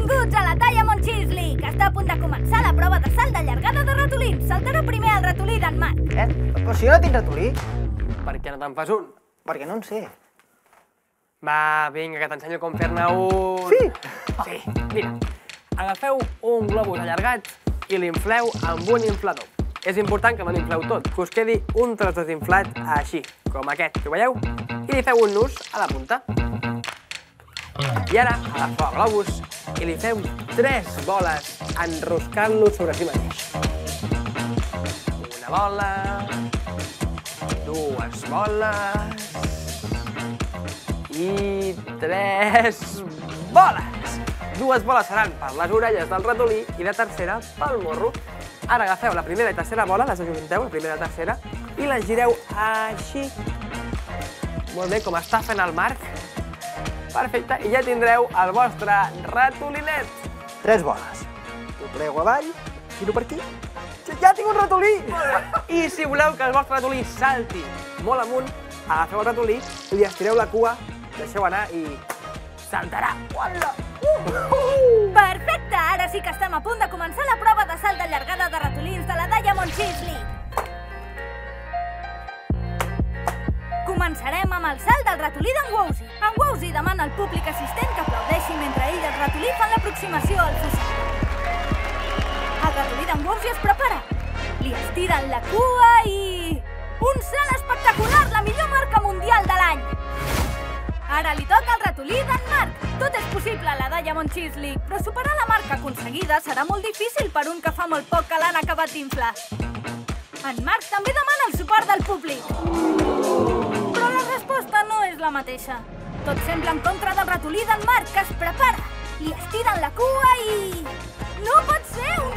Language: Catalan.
Benvinguts a la Diamond Cheese League! Està a punt de començar la prova de salt de llargada de ratolins. Saltarà primer el ratolí d'en Marc. Però si jo no tinc ratolí. Per què no te'n fas un? Perquè no en sé. Va, vinga, que t'ensenyo com fer-ne un. Sí? Sí, mira. Agafeu un globus allargat i l'infleu amb un inflador. És important que no l'infleu tot, que us quedi un tros desinflat així, com aquest, que ho veieu? I li feu un nus a la punta. I ara agafeu el globus i li feu 3 boles enroscant-lo sobre si mateix. Una bola, 2 boles i 3 boles. 2 boles seran per les orelles del ratolí i la tercera pel morro. Ara agafeu la primera i tercera bola, les ajunteu, la primera i la tercera, i les gireu així. Molt bé, com està fent el Marc. Perfecte, i ja tindreu el vostre ratolinet. 3 boles. Ho prego avall, giro per aquí. Ja tinc un ratolí! I si voleu que el vostre ratolí salti molt amunt, agafeu el ratolí, li estireu la cua, deixeu anar i saltarà. Uala! Perfecte! Ara sí que estem a punt de començar la prova de salt de llargada de ratolins de la Diamond Cheese League. Començarem amb el salt del ratolí d'en Wowzy. En Wowzy demana al públic assistent que aplaudeixi mentre ell i el ratolí fan l'aproximació al fossat. El ratolí d'en Wowzy es prepara. Li estiren la cua i... un salt espectacular, la millor marca mundial de l'any! Ara li toca al ratolí d'en Marc. Tot és possible a la Diamond Cheese League, però superar la marca aconseguida serà molt difícil per un que fa molt poc que l'han acabat d'inflar. En Marc també demana el suport del públic. Però la resposta no és la mateixa. Tot sembla en contra del ratolí d'en Marc, que es prepara. Li estiren la cua i... no pot ser! Un